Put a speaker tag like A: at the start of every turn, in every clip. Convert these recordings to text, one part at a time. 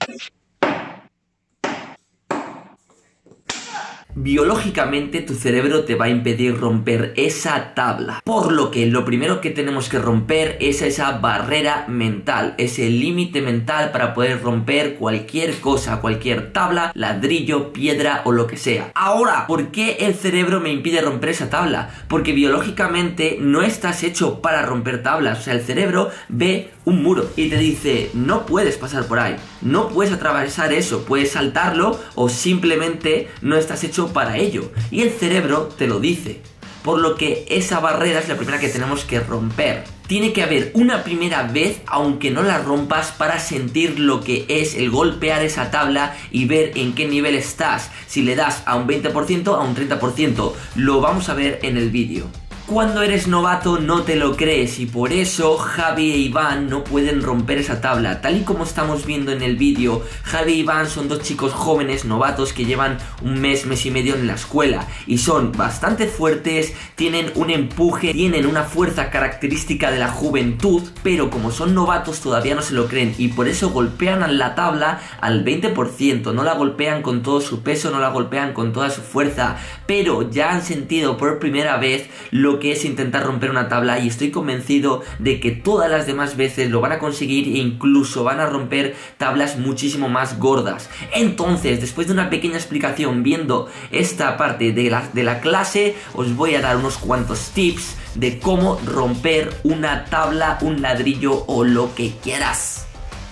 A: Biológicamente tu cerebro te va a impedir romper esa tabla, por lo que lo primero que tenemos que romper es esa barrera mental, ese límite mental para poder romper cualquier cosa, cualquier tabla, ladrillo, piedra o lo que sea. Ahora, ¿por qué el cerebro me impide romper esa tabla? Porque biológicamente no estás hecho para romper tablas. O sea, el cerebro ve un muro y te dice, no puedes pasar por ahí, no puedes atravesar eso, puedes saltarlo o simplemente no estás hecho para ello. Y el cerebro te lo dice. Por lo que esa barrera es la primera que tenemos que romper. Tiene que haber una primera vez, aunque no la rompas, para sentir lo que es el golpear esa tabla y ver en qué nivel estás. Si le das a un 20%, a un 30%. Lo vamos a ver en el vídeo. Cuando eres novato no te lo crees y por eso Javi e Iván no pueden romper esa tabla. Tal y como estamos viendo en el vídeo, Javi e Iván son dos chicos jóvenes novatos que llevan un mes y medio en la escuela y son bastante fuertes, tienen un empuje, tienen una fuerza característica de la juventud, pero como son novatos todavía no se lo creen y por eso golpean a la tabla al 20%, no la golpean con todo su peso, no la golpean con toda su fuerza, pero ya han sentido por primera vez lo que es intentar romper una tabla y estoy convencido de que todas las demás veces lo van a conseguir e incluso van a romper tablas muchísimo más gordas. Entonces, después de una pequeña explicación viendo esta parte de la clase, os voy a dar unos cuantos tips de cómo romper una tabla, un ladrillo o lo que quieras.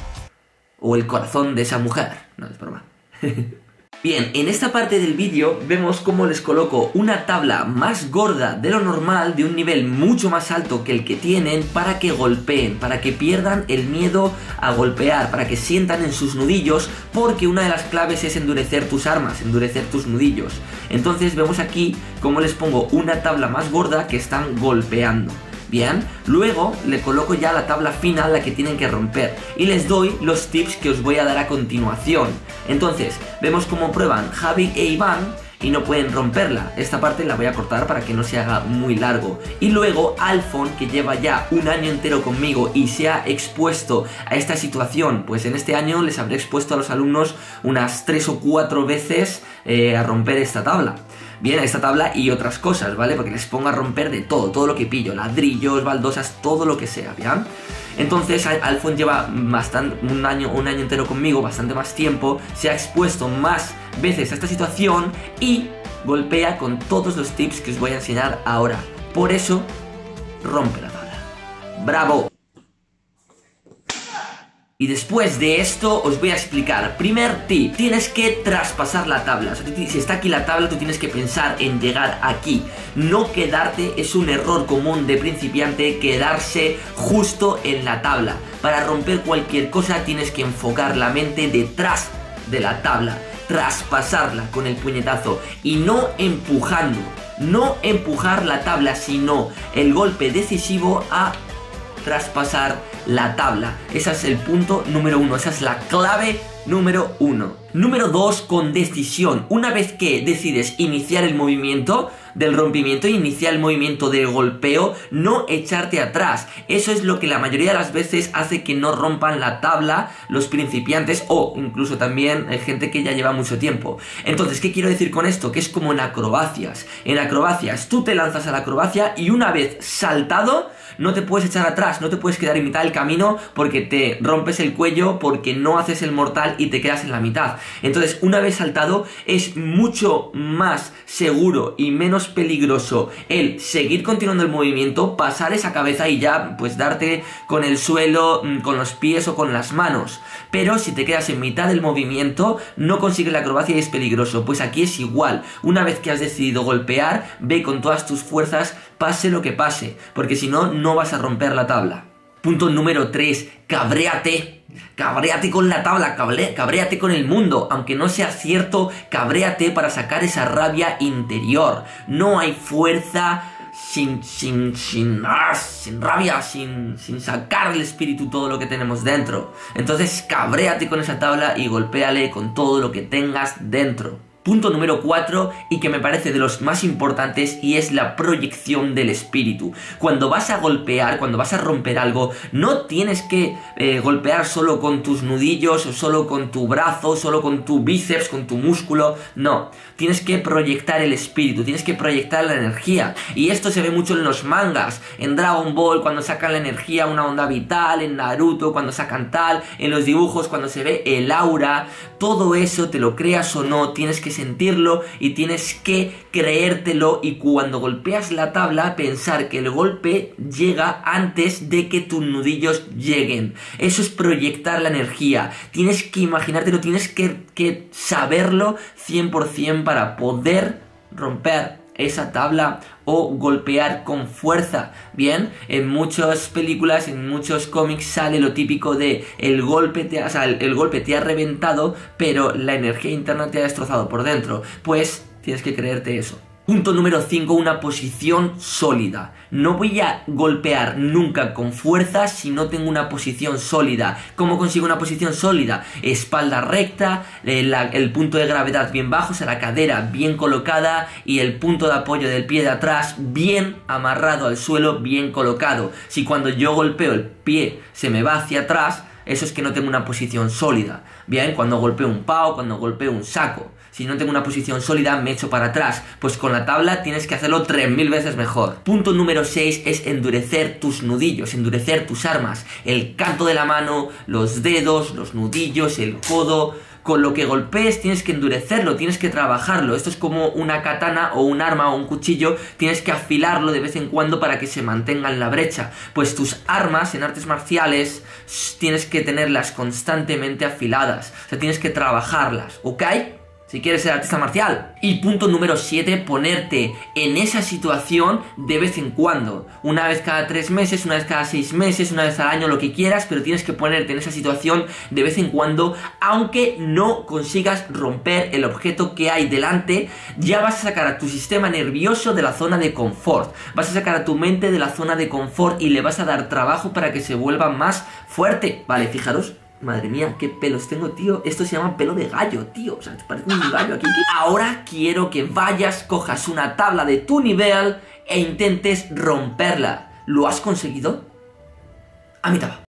A: O el corazón de esa mujer. No, es broma. Bien, en esta parte del vídeo vemos cómo les coloco una tabla más gorda de lo normal, de un nivel mucho más alto que el que tienen, para que golpeen, para que pierdan el miedo a golpear, para que sientan en sus nudillos, porque una de las claves es endurecer tus armas, endurecer tus nudillos. Entonces vemos aquí cómo les pongo una tabla más gorda que están golpeando. Bien, luego le coloco ya la tabla final, la que tienen que romper, y les doy los tips que os voy a dar a continuación. Entonces, vemos cómo prueban Javi e Iván y no pueden romperla. Esta parte la voy a cortar para que no se haga muy largo. Y luego Alfon, que lleva ya un año entero conmigo y se ha expuesto a esta situación, pues en este año les habré expuesto a los alumnos unas 3 o 4 veces a romper esta tabla. Bien, esta tabla y otras cosas, ¿vale? Porque les pongo a romper de todo, todo lo que pillo, ladrillos, baldosas, todo lo que sea, ¿bien? Entonces Alfon lleva un año entero conmigo, bastante más tiempo, se ha expuesto más veces a esta situación y golpea con todos los tips que os voy a enseñar ahora. Por eso, rompe la tabla. ¡Bravo! Y después de esto os voy a explicar. Primer tip, tienes que traspasar la tabla. O sea, si está aquí la tabla, tú tienes que pensar en llegar aquí. No quedarte, es un error común de principiante quedarse justo en la tabla. Para romper cualquier cosa tienes que enfocar la mente detrás de la tabla, traspasarla con el puñetazo y no empujando. No empujar la tabla, sino el golpe decisivo a traspasar la tabla. Ese es el punto número 1, esa es la clave número 1. Número 2, con decisión. Una vez que decides iniciar el movimiento del rompimiento, iniciar el movimiento del golpeo, no echarte atrás. Eso es lo que la mayoría de las veces hace que no rompan la tabla los principiantes o incluso también gente que ya lleva mucho tiempo. Entonces, ¿qué quiero decir con esto? Que es como en acrobacias. En acrobacias tú te lanzas a la acrobacia y una vez saltado no te puedes echar atrás, no te puedes quedar en mitad del camino porque te rompes el cuello, porque no haces el mortal y te quedas en la mitad. Entonces, una vez saltado es mucho más seguro y menos peligroso el seguir continuando el movimiento, pasar esa cabeza y ya pues darte con el suelo, con los pies o con las manos. Pero si te quedas en mitad del movimiento no consigues la acrobacia y es peligroso. Pues aquí es igual, una vez que has decidido golpear, ve con todas tus fuerzas, pase lo que pase, porque si no, no vas a romper la tabla. Punto número 3, cabréate. Cabréate con la tabla, cabréate con el mundo. Aunque no sea cierto, cabréate para sacar esa rabia interior. No hay fuerza sin rabia, sin sacar del espíritu todo lo que tenemos dentro. Entonces cabréate con esa tabla y golpéale con todo lo que tengas dentro. Punto número 4, y que me parece de los más importantes, y es la proyección del espíritu. Cuando vas a golpear, cuando vas a romper algo, no tienes que golpear solo con tus nudillos, o solo con tu brazo, solo con tu bíceps, con tu músculo. No, tienes que proyectar el espíritu, tienes que proyectar la energía. Y esto se ve mucho en los mangas, en Dragon Ball cuando sacan la energía, una onda vital, en Naruto cuando sacan tal, en los dibujos cuando se ve el aura. Todo eso, te lo creas o no, tienes que sentirlo y tienes que creértelo, y cuando golpeas la tabla pensar que el golpe llega antes de que tus nudillos lleguen. Eso es proyectar la energía. Tienes que imaginártelo, tienes que saberlo 100% para poder romper esa tabla o golpear con fuerza. Bien, en muchas películas, en muchos cómics sale lo típico de el golpe te ha reventado, pero la energía interna te ha destrozado por dentro. Pues tienes que creerte eso. Punto número 5, una posición sólida. No voy a golpear nunca con fuerza si no tengo una posición sólida. ¿Cómo consigo una posición sólida? Espalda recta, el punto de gravedad bien bajo, o sea, la cadera bien colocada, y el punto de apoyo del pie de atrás bien amarrado al suelo, bien colocado. Si cuando yo golpeo el pie se me va hacia atrás, eso es que no tengo una posición sólida. Bien, cuando golpeo un pao, cuando golpeo un saco, si no tengo una posición sólida me echo para atrás. Pues con la tabla tienes que hacerlo 3000 veces mejor. Punto número 6 es endurecer tus nudillos, endurecer tus armas. El canto de la mano, los dedos, los nudillos, el codo. Con lo que golpees tienes que endurecerlo, tienes que trabajarlo. Esto es como una katana o un arma o un cuchillo, tienes que afilarlo de vez en cuando para que se mantenga en la brecha. Pues tus armas en artes marciales tienes que tenerlas constantemente afiladas, o sea, tienes que trabajarlas, ¿ok? Si quieres ser artista marcial. Y punto número 7, ponerte en esa situación de vez en cuando. Una vez cada 3 meses, una vez cada 6 meses, una vez al año, lo que quieras, pero tienes que ponerte en esa situación de vez en cuando. Aunque no consigas romper el objeto que hay delante, ya vas a sacar a tu sistema nervioso de la zona de confort. Vas a sacar a tu mente de la zona de confort y le vas a dar trabajo para que se vuelva más fuerte. Vale, fijaros. Madre mía, qué pelos tengo, tío. Esto se llama pelo de gallo, tío. O sea, parece un gallo aquí. Ahora quiero que vayas, cojas una tabla de tu nivel e intentes romperla. ¿Lo has conseguido? A mitad.